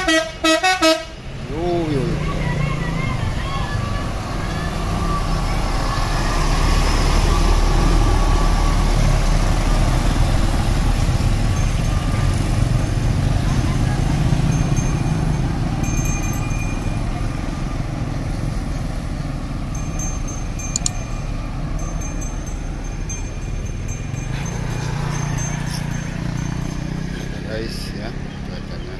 Yo, yo, yo. Guys ya cuacanya.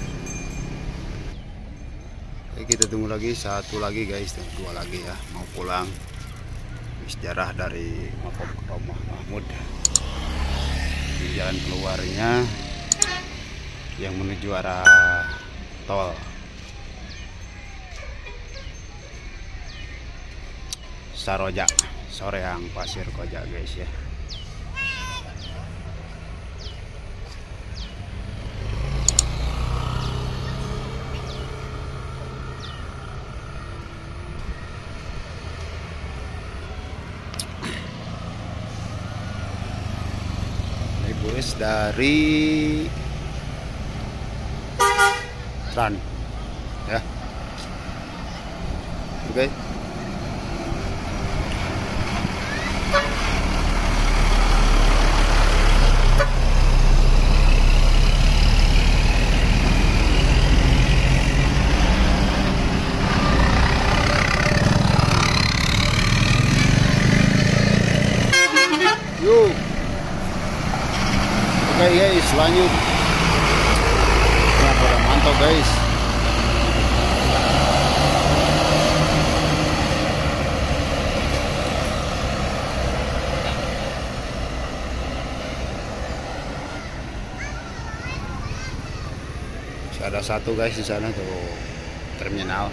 Oke, kita tunggu lagi satu lagi guys, dua lagi ya, mau pulang. Sejarah dari Makom Rumah Mahmud. Di jalan keluarnya yang menuju arah tol Saroja, Soreang, Pasir Koja guys ya. Bus dari Tran ya. Oke. Yuk. Oke guys, lanjut. Nah, pada mantap guys. Ada satu guys di sana tuh terminal.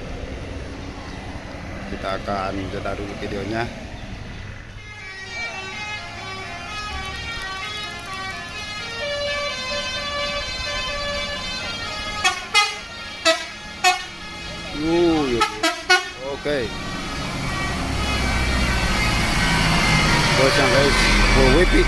Kita akan jeda dulu videonya. Oke. Gocang guys, full whippy.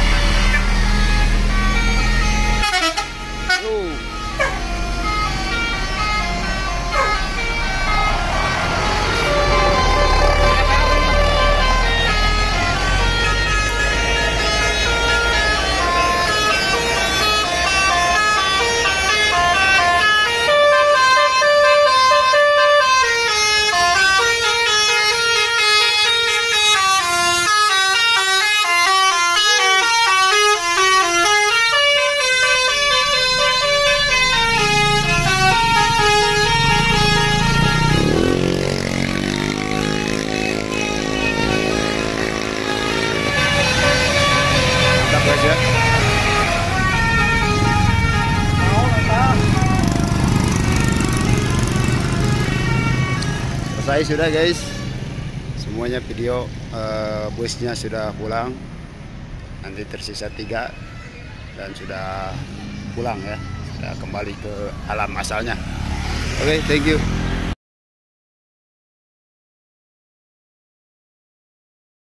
Selesai sudah guys, semuanya video. Busnya sudah pulang, nanti tersisa 3 dan sudah pulang ya, sudah kembali ke alam asalnya. Oke, thank you.